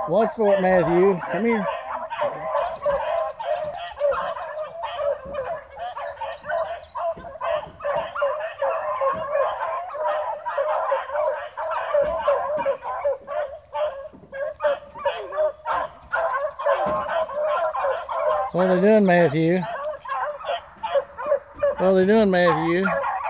Watch for it, Matthew. Come here. What are they doing, Matthew? What are they doing, Matthew?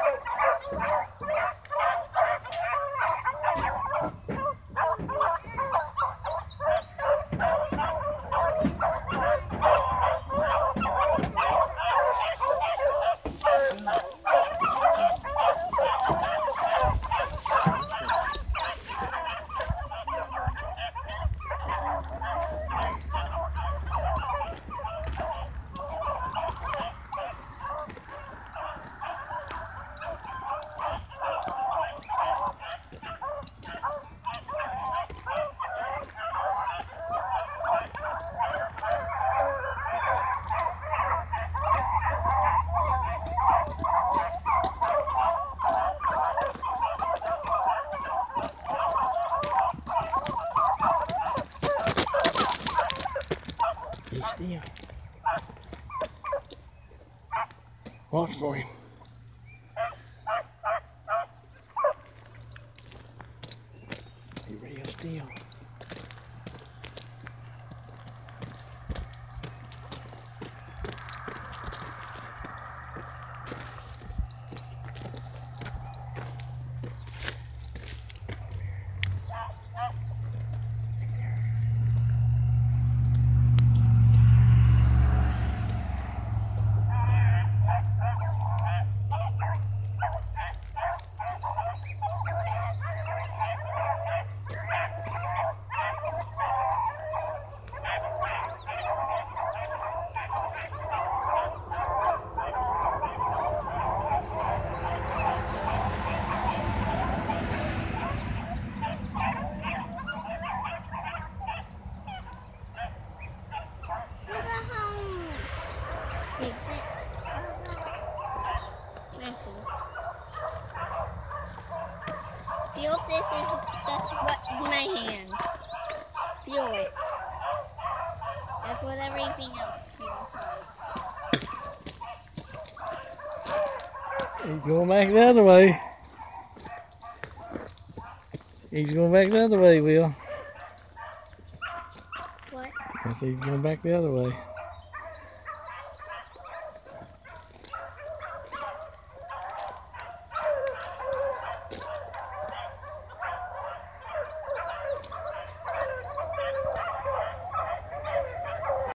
Be still. Watch for him. Be real still. Feel that's what my hand. Feel it. That's what everything else feels like. He's going back the other way. He's going back the other way, Will. What? I said he's going back the other way.